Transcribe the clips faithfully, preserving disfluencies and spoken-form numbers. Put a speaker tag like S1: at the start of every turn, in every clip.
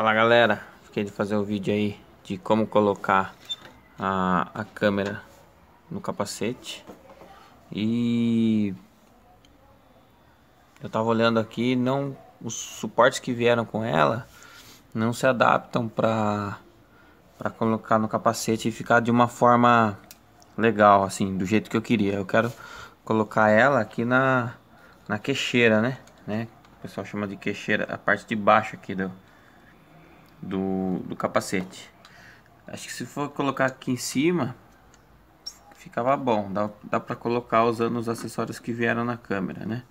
S1: Fala galera, fiquei de fazer um vídeo aí de como colocar a, a câmera no capacete. E eu tava olhando aqui, não, os suportes que vieram com ela não se adaptam para para colocar no capacete e ficar de uma forma legal, assim, do jeito que eu queria. Eu quero colocar ela aqui na, na queixeira, né? né? O pessoal chama de queixeira, a parte de baixo aqui do, do, do capacete. Acho que se for colocar aqui em cima ficava bom, dá, dá pra colocar usando os acessórios que vieram na câmera, né?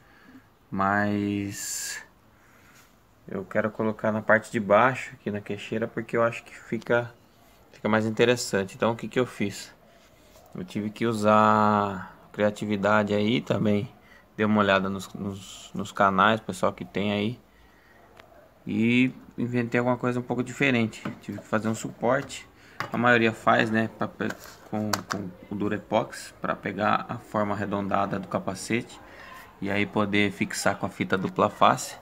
S1: Mas eu quero colocar na parte de baixo aqui na queixeira, porque eu acho que fica, fica mais interessante. Então o que que eu fiz? Eu tive que usar criatividade aí também. Dei uma olhada nos, nos, nos canais, pessoal que tem aí, e inventei alguma coisa um pouco diferente. Tive que fazer um suporte. A maioria faz, né, pra, com, com o Durepox, para pegar a forma arredondada do capacete e aí poder fixar com a fita dupla face.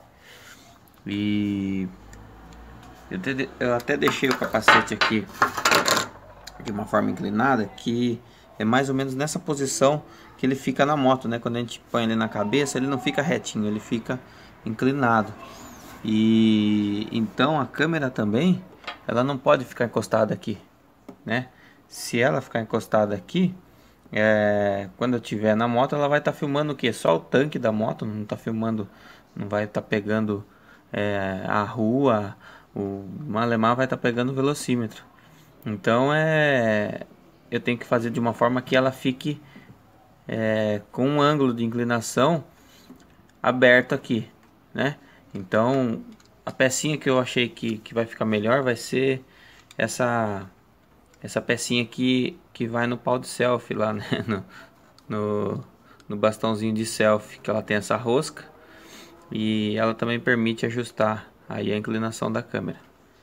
S1: E eu até, eu até deixei o capacete aqui de uma forma inclinada, que é mais ou menos nessa posição que ele fica na moto, né? Quando a gente põe ele na cabeça, ele não fica retinho, ele fica inclinado. E então a câmera também, ela não pode ficar encostada aqui, né? Se ela ficar encostada aqui, é, quando eu estiver na moto, ela vai estar tá filmando o que? Só o tanque da moto, não está filmando, não vai estar tá pegando é, a rua, o malemar vai estar tá pegando o velocímetro. Então é, eu tenho que fazer de uma forma que ela fique é, com um ângulo de inclinação aberto aqui, né? Então a pecinha que eu achei que, que vai ficar melhor vai ser essa essa pecinha aqui que vai no pau de selfie lá, né? no, no, no bastãozinho de selfie, que ela tem essa rosca e ela também permite ajustar aí a inclinação da câmera.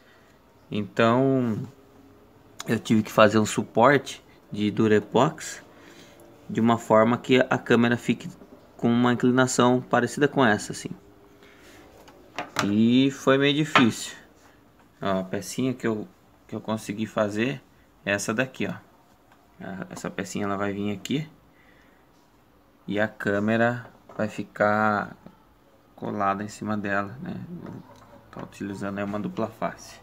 S1: Então eu tive que fazer um suporte de Durepox de uma forma que a câmera fique com uma inclinação parecida com essa, assim. E foi meio difícil. Ó, a pecinha que eu, que eu consegui fazer é essa daqui, ó. Essa pecinha ela vai vir aqui e a câmera vai ficar colada em cima dela, né? Tô utilizando aí uma dupla face.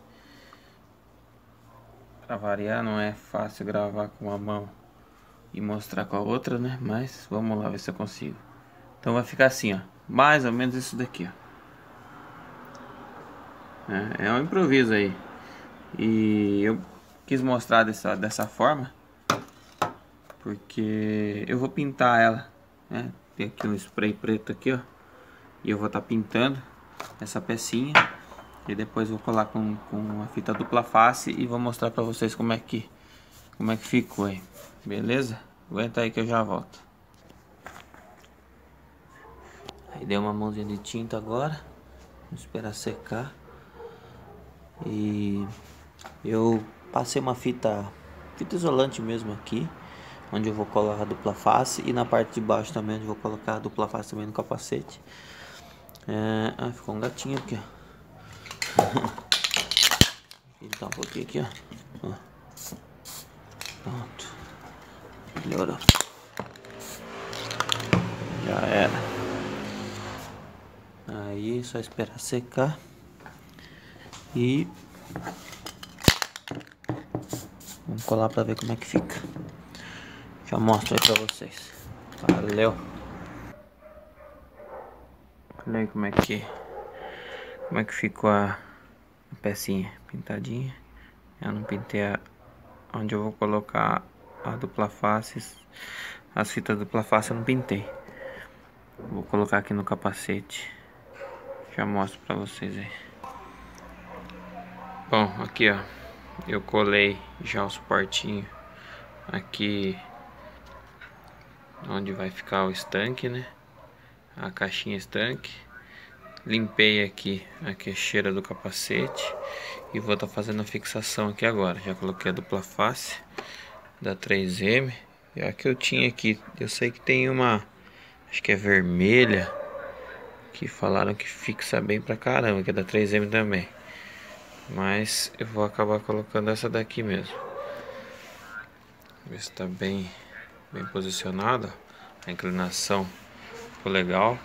S1: Para variar, não é fácil gravar com uma mão e mostrar com a outra, né? Mas vamos lá ver se eu consigo. Então vai ficar assim, ó, mais ou menos isso daqui, ó. É, é um improviso aí. E eu quis mostrar dessa, dessa forma porque eu vou pintar ela, né? Tem aqui um spray preto aqui, ó, e eu vou estar tá pintando essa pecinha e depois vou colar com, com a fita dupla face e vou mostrar para vocês como é que como é que ficou aí, beleza? Aguenta aí que eu já volto. Aí dei uma mãozinha de tinta agora, vou esperar secar. E eu passei uma fita fita isolante mesmo aqui, onde eu vou colar a dupla face, e na parte de baixo também, onde eu vou colocar a dupla face também no capacete. É... Ah, ficou um gatinho aqui, ó. Então um pouquinho aqui, ó. ó. Pronto. Melhorou. Já era. Aí só esperar secar. E vamos colar pra ver como é que fica. Já mostro aí pra vocês. Valeu. Olha aí como é que Como é que ficou a, a pecinha pintadinha. Eu não pintei a, onde eu vou colocar a dupla face. As fitas dupla face eu não pintei. Vou colocar aqui no capacete. Já mostro pra vocês aí. Bom, aqui ó, eu colei já o suportinho aqui onde vai ficar o estanque, né? A caixinha estanque. Limpei aqui a queixeira do capacete e vou estar tá fazendo a fixação aqui agora. Já coloquei a dupla face da três M. E a que eu tinha aqui, eu sei que tem uma, acho que é vermelha, que falaram que fixa bem pra caramba, que é da três M também. mas eu vou acabar colocando essa daqui mesmo. Ver se tá bem, bem posicionada. A inclinação ficou legal.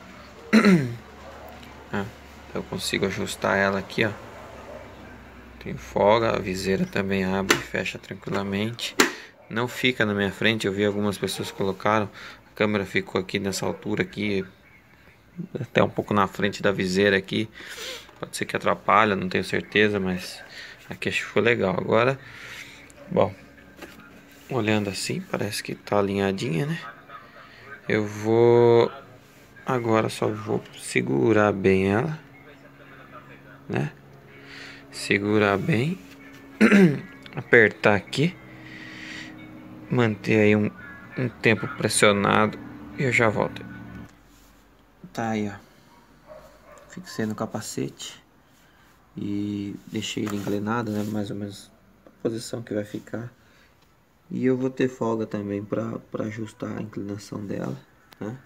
S1: É, eu consigo ajustar ela aqui, ó. Tem folga, a viseira também abre e fecha tranquilamente. Não fica na minha frente, eu vi algumas pessoas colocaram. A câmera ficou aqui nessa altura aqui, até um pouco na frente da viseira aqui. Pode ser que atrapalha, não tenho certeza, mas aqui acho que ficou legal. Agora, bom, olhando assim, parece que tá alinhadinha, né? Eu vou... Agora só vou segurar bem ela, né? Segurar bem. Apertar aqui. Manter aí um, um tempo pressionado e eu já volto. Tá aí, ó. Fixei no capacete e deixei ele inclinado, né? Mais ou menos a posição que vai ficar. E eu vou ter folga também para para ajustar a inclinação dela, né?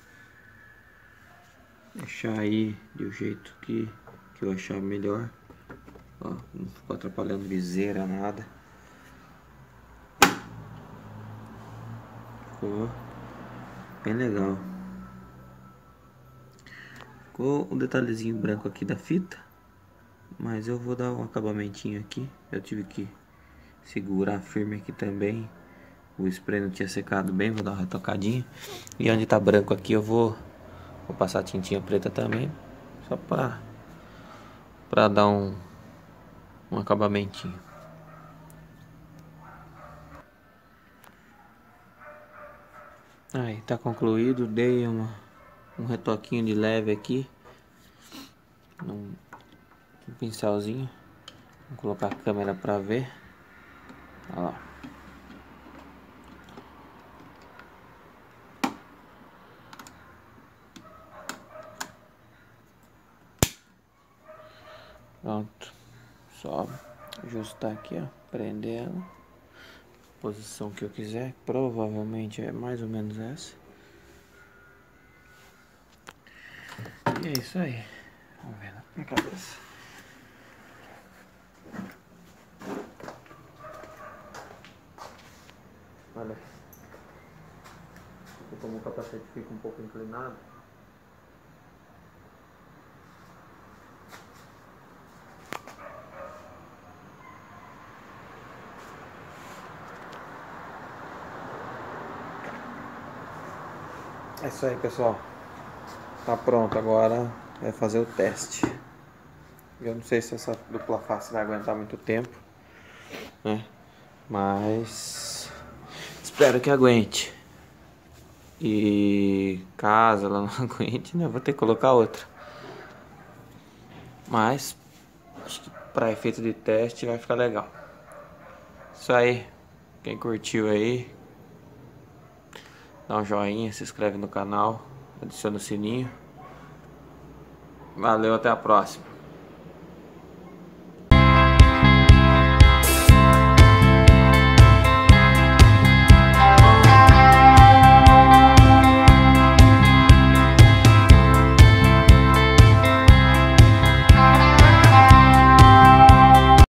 S1: Deixar aí do jeito que, que eu achar melhor. Ó, não ficou atrapalhando viseira, nada. Ficou bem legal. Ficou um detalhezinho branco aqui da fita, mas eu vou dar um acabamentinho aqui. Eu tive que segurar firme aqui também. O spray não tinha secado bem, vou dar uma retocadinha. E onde tá branco aqui eu vou, vou passar tintinha preta também, só pra, pra dar um, um acabamentinho. Aí, tá concluído. Dei uma, um retoquinho de leve aqui. Um, um pincelzinho. Vou colocar a câmera pra ver. Olha lá. Pronto. Só ajustar aqui, ó. Prender ela. Posição que eu quiser. Provavelmente é mais ou menos essa. E é isso aí. Vamos ver na minha cabeça. Olha. Como o capacete fica um pouco inclinado. É isso aí, pessoal. Tá pronto, agora é fazer o teste. Eu não sei se essa dupla face vai aguentar muito tempo, né? Mas espero que aguente. E caso ela não aguente, né? Eu vou ter que colocar outra. Mas acho que para efeito de teste vai ficar legal. Isso aí. Quem curtiu aí, dá um joinha, se inscreve no canal, adiciona o sininho. Valeu, até a próxima.